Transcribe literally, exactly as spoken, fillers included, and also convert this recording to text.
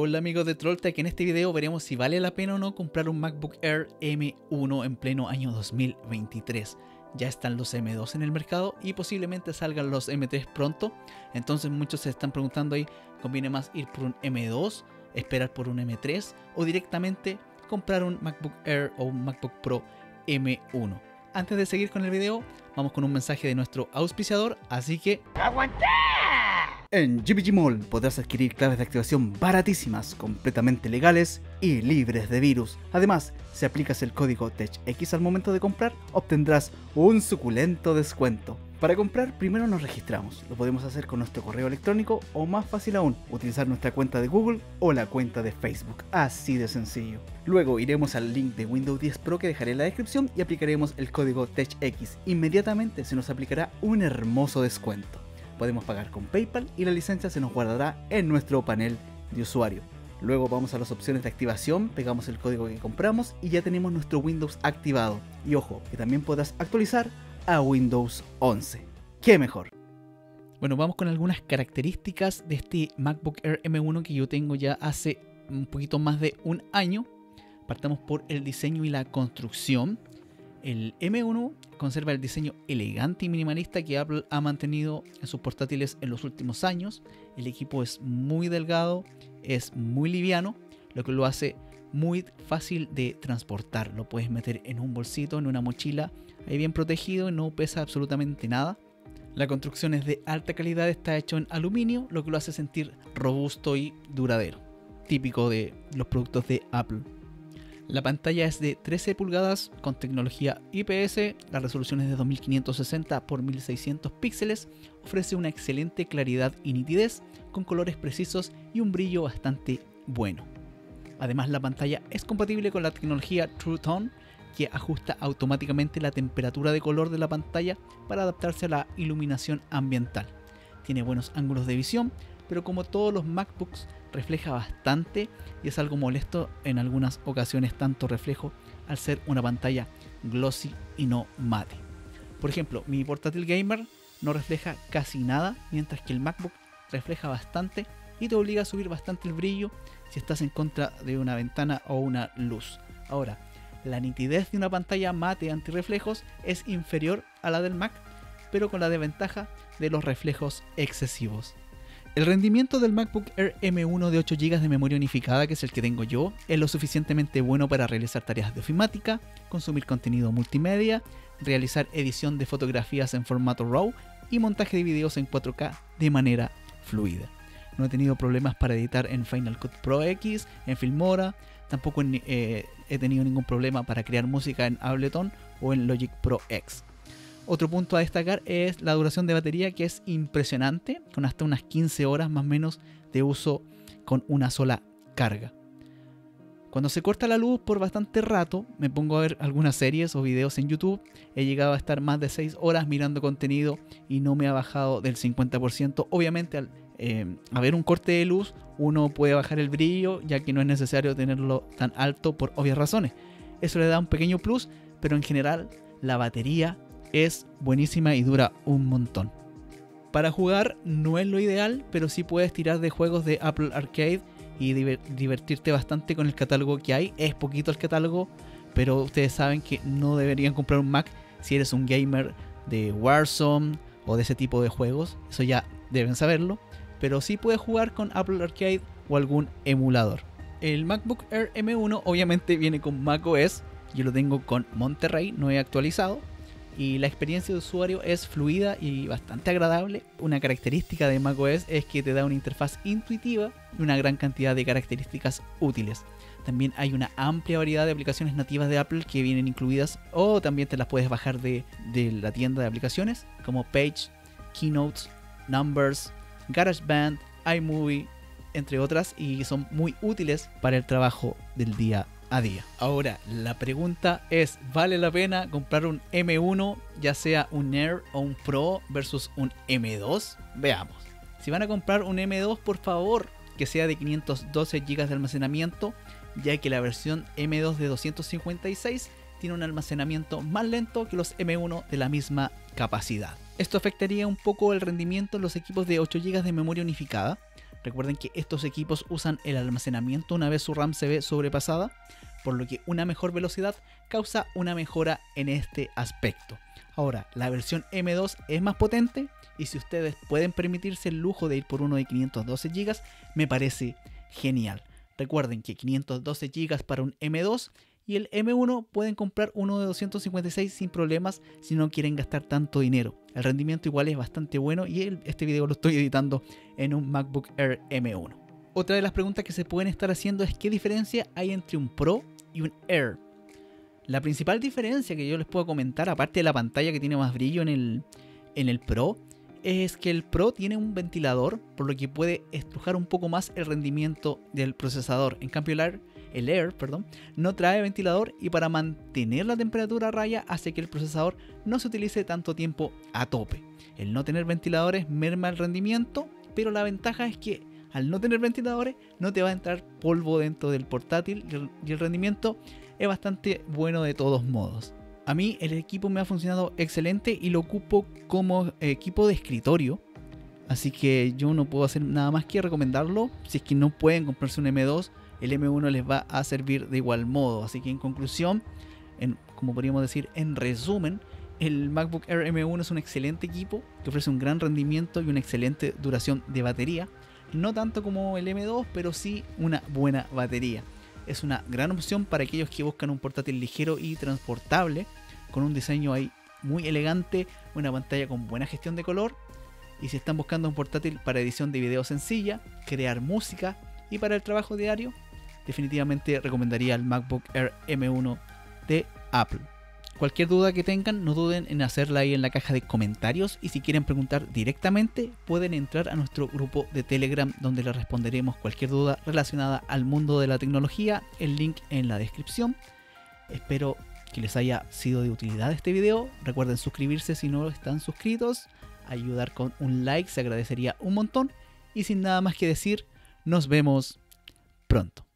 Hola amigos de Trolltech, en este video veremos si vale la pena o no comprar un MacBook Air M uno en pleno año dos mil veintitrés. Ya están los M dos en el mercado y posiblemente salgan los M tres pronto, entonces muchos se están preguntando ahí, ¿conviene más ir por un M dos, esperar por un M tres o directamente comprar un MacBook Air o un MacBook Pro M uno? Antes de seguir con el video, vamos con un mensaje de nuestro auspiciador, así que ¡aguanta! En G B G Mall podrás adquirir claves de activación baratísimas, completamente legales y libres de virus. Además, si aplicas el código TechX al momento de comprar, obtendrás un suculento descuento. Para comprar, primero nos registramos. Lo podemos hacer con nuestro correo electrónico o, más fácil aún, utilizar nuestra cuenta de Google o la cuenta de Facebook. Así de sencillo. Luego iremos al link de Windows diez Pro que dejaré en la descripción y aplicaremos el código TechX. Inmediatamente se nos aplicará un hermoso descuento. Podemos pagar con PayPal y la licencia se nos guardará en nuestro panel de usuario. Luego vamos a las opciones de activación, pegamos el código que compramos y ya tenemos nuestro Windows activado. Y ojo, que también podrás actualizar a Windows once. ¿Qué mejor? Bueno, vamos con algunas características de este MacBook Air M uno que yo tengo ya hace un poquito más de un año. Partamos por el diseño y la construcción. El M uno conserva el diseño elegante y minimalista que Apple ha mantenido en sus portátiles en los últimos años. El equipo es muy delgado, es muy liviano, lo que lo hace muy fácil de transportar. Lo puedes meter en un bolsito, en una mochila, ahí bien protegido y no pesa absolutamente nada. La construcción es de alta calidad, está hecho en aluminio, lo que lo hace sentir robusto y duradero, típico de los productos de Apple. La pantalla es de trece pulgadas con tecnología I P S, la resolución es de dos mil quinientos sesenta por mil seiscientos píxeles, ofrece una excelente claridad y nitidez, con colores precisos y un brillo bastante bueno. Además, la pantalla es compatible con la tecnología True Tone, que ajusta automáticamente la temperatura de color de la pantalla para adaptarse a la iluminación ambiental. Tiene buenos ángulos de visión, pero como todos los MacBooks refleja bastante y es algo molesto en algunas ocasiones tanto reflejo al ser una pantalla glossy y no mate. Por ejemplo, mi portátil gamer no refleja casi nada, mientras que el MacBook refleja bastante y te obliga a subir bastante el brillo si estás en contra de una ventana o una luz. Ahora, la nitidez de una pantalla mate antirreflejos es inferior a la del Mac, pero con la desventaja de los reflejos excesivos. El rendimiento del MacBook Air M uno de ocho gigas de memoria unificada, que es el que tengo yo, es lo suficientemente bueno para realizar tareas de ofimática, consumir contenido multimedia, realizar edición de fotografías en formato RAW y montaje de videos en cuatro K de manera fluida. No he tenido problemas para editar en Final Cut Pro X, en Filmora, tampoco en, eh, he tenido ningún problema para crear música en Ableton o en Logic Pro X. Otro punto a destacar es la duración de batería, que es impresionante, con hasta unas quince horas más o menos de uso con una sola carga. Cuando se corta la luz por bastante rato, me pongo a ver algunas series o videos en YouTube, he llegado a estar más de seis horas mirando contenido y no me ha bajado del cincuenta por ciento. Obviamente al eh, haber un corte de luz uno puede bajar el brillo, ya que no es necesario tenerlo tan alto por obvias razones. Eso le da un pequeño plus, pero en general la batería es buenísima y dura un montón. Para jugar no es lo ideal, pero sí puedes tirar de juegos de Apple Arcade y divertirte bastante con el catálogo que hay. Es poquito el catálogo, pero ustedes saben que no deberían comprar un Mac si eres un gamer de Warzone o de ese tipo de juegos. Eso ya deben saberlo, pero sí puedes jugar con Apple Arcade o algún emulador. El MacBook Air M uno obviamente viene con macOS, yo lo tengo con Monterey, no he actualizado. Y la experiencia de usuario es fluida y bastante agradable. Una característica de macOS es que te da una interfaz intuitiva y una gran cantidad de características útiles. También hay una amplia variedad de aplicaciones nativas de Apple que vienen incluidas o también te las puedes bajar de, de la tienda de aplicaciones como Page, Keynotes, Numbers, GarageBand, iMovie, entre otras, y son muy útiles para el trabajo del día a día. Ahora, la pregunta es, ¿vale la pena comprar un M uno, ya sea un Air o un Pro versus un M dos? Veamos. Si van a comprar un M dos, por favor, que sea de quinientos doce gigas de almacenamiento, ya que la versión M dos de doscientos cincuenta y seis tiene un almacenamiento más lento que los M uno de la misma capacidad. Esto afectaría un poco el rendimiento en los equipos de ocho gigas de memoria unificada. Recuerden que estos equipos usan el almacenamiento una vez su RAM se ve sobrepasada, por lo que una mejor velocidad causa una mejora en este aspecto. Ahora, la versión M dos es más potente y si ustedes pueden permitirse el lujo de ir por uno de quinientos doce gigas, me parece genial. Recuerden que quinientos doce gigas para un M dos y el M uno pueden comprar uno de doscientos cincuenta y seis sin problemas si no quieren gastar tanto dinero. El rendimiento igual es bastante bueno y el, este video lo estoy editando en un MacBook Air M uno. Otra de las preguntas que se pueden estar haciendo es qué diferencia hay entre un Pro y un Air. La principal diferencia que yo les puedo comentar, aparte de la pantalla que tiene más brillo en el, en el Pro, es que el Pro tiene un ventilador, por lo que puede estrujar un poco más el rendimiento del procesador. En cambio el Air, el Air perdón, no trae ventilador y para mantener la temperatura a raya hace que el procesador no se utilice tanto tiempo a tope. El no tener ventiladores merma el rendimiento, pero la ventaja es que al no tener ventiladores no te va a entrar polvo dentro del portátil y el, y el rendimiento es bastante bueno de todos modos. A mí el equipo me ha funcionado excelente y lo ocupo como equipo de escritorio. Así que yo no puedo hacer nada más que recomendarlo. Si es que no pueden comprarse un M dos, el M uno les va a servir de igual modo. Así que en conclusión, en, como podríamos decir en resumen, el MacBook Air M uno es un excelente equipo que ofrece un gran rendimiento y una excelente duración de batería. No tanto como el M dos, pero sí una buena batería. Es una gran opción para aquellos que buscan un portátil ligero y transportable, con un diseño ahí muy elegante, una pantalla con buena gestión de color. Y si están buscando un portátil para edición de video sencilla, crear música y para el trabajo diario, definitivamente recomendaría el MacBook Air M uno de Apple. Cualquier duda que tengan, no duden en hacerla ahí en la caja de comentarios y si quieren preguntar directamente, pueden entrar a nuestro grupo de Telegram donde les responderemos cualquier duda relacionada al mundo de la tecnología, el link en la descripción. Espero que les haya sido de utilidad este video, recuerden suscribirse si no están suscritos, ayudar con un like se agradecería un montón y sin nada más que decir, nos vemos pronto.